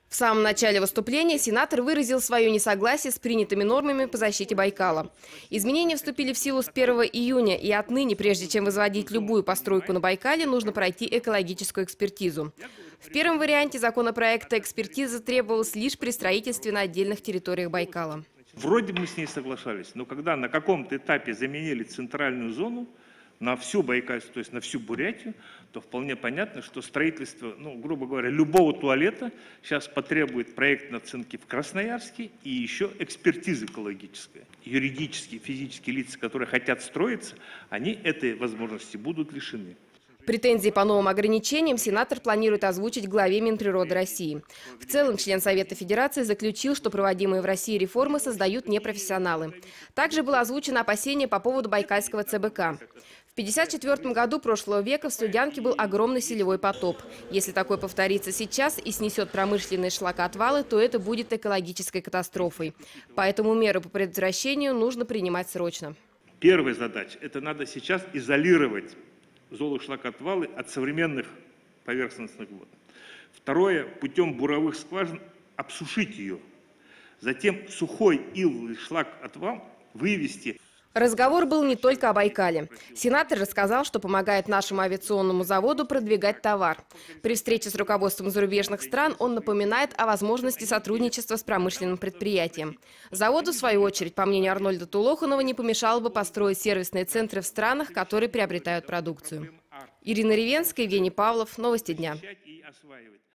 В самом начале выступления сенатор выразил свое несогласие с принятыми нормами по защите Байкала. Изменения вступили в силу с 1 июня, и отныне, прежде чем возводить любую постройку на Байкале, нужно пройти экологическую экспертизу. В первом варианте законопроекта экспертиза требовалась лишь при строительстве на отдельных территориях Байкала. Вроде мы с ней соглашались, но когда на каком-то этапе заменили центральную зону на всю Байкальскую, то есть на всю Бурятию, то вполне понятно, что строительство, грубо говоря, любого туалета сейчас потребует проектной оценки в Красноярске и еще экспертизы экологической. Юридические, физические лица, которые хотят строиться, они этой возможности будут лишены. Претензии по новым ограничениям сенатор планирует озвучить главе Минприроды России. В целом, член Совета Федерации заключил, что проводимые в России реформы создают непрофессионалы. Также было озвучено опасение по поводу Байкальского ЦБК. В 1954 году прошлого века в Слюдянке был огромный селевой потоп. Если такой повторится сейчас и снесет промышленные шлакоотвалы, то это будет экологической катастрофой. Поэтому меры по предотвращению нужно принимать срочно. Первая задача – это надо сейчас изолировать золошлакоотвалы от современных поверхностных вод. Второе, путем буровых скважин обсушить ее. Затем сухой ил шлакоотвал вывести. Разговор был не только о Байкале. Сенатор рассказал, что помогает нашему авиационному заводу продвигать товар. При встрече с руководством зарубежных стран он напоминает о возможности сотрудничества с промышленным предприятием. Заводу, в свою очередь, по мнению Арнольда Тулоханова, не помешало бы построить сервисные центры в странах, которые приобретают продукцию. Ирина Ревенская, Евгений Павлов. Новости дня.